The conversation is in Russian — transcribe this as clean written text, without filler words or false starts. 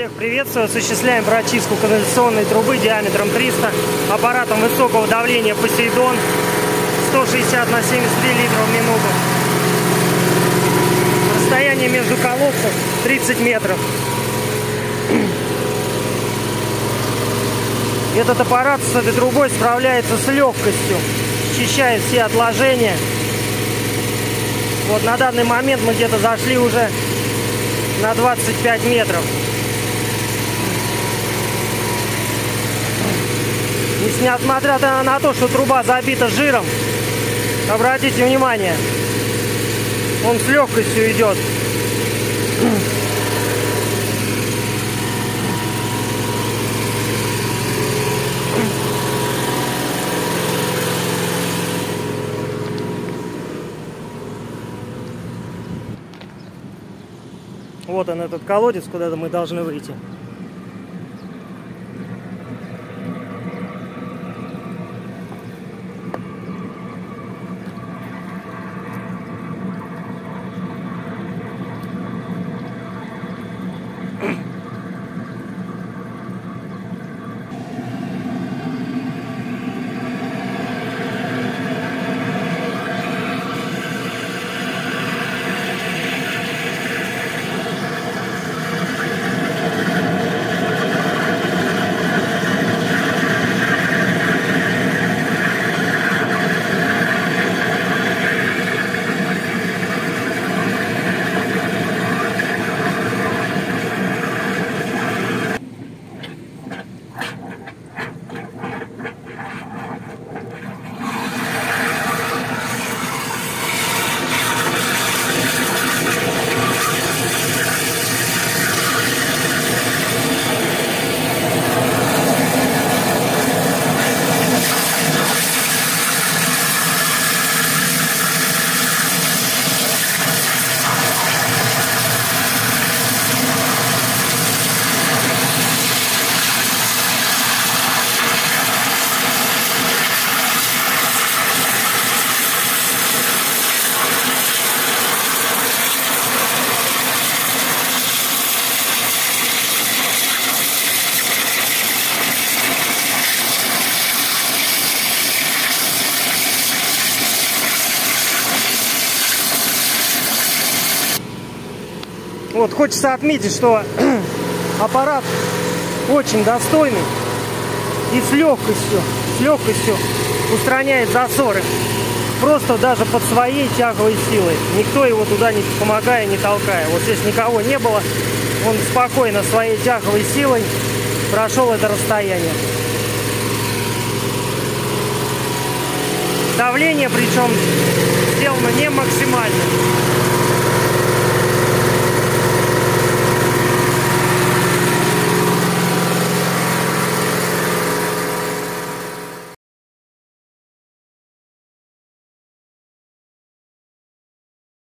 Всех приветствую. Осуществляем прочистку канализационной трубы диаметром 300 аппаратом высокого давления Посейдон 160 на 73 литра в минуту. Расстояние между колодцев 30 метров. Этот аппарат с этой трубой справляется с легкостью, счищает все отложения. Вот на данный момент мы где-то зашли уже на 25 метров. Несмотря на то, что труба забита жиром, обратите внимание, он с легкостью идет. Вот он, этот колодец, куда мы должны выйти. Вот, хочется отметить, что аппарат очень достойный и с легкостью устраняет засоры. Просто даже под своей тяговой силой. Никто его туда не помогая, не толкая. Вот здесь никого не было. Он спокойно своей тяговой силой прошел это расстояние. Давление причем сделано не максимально.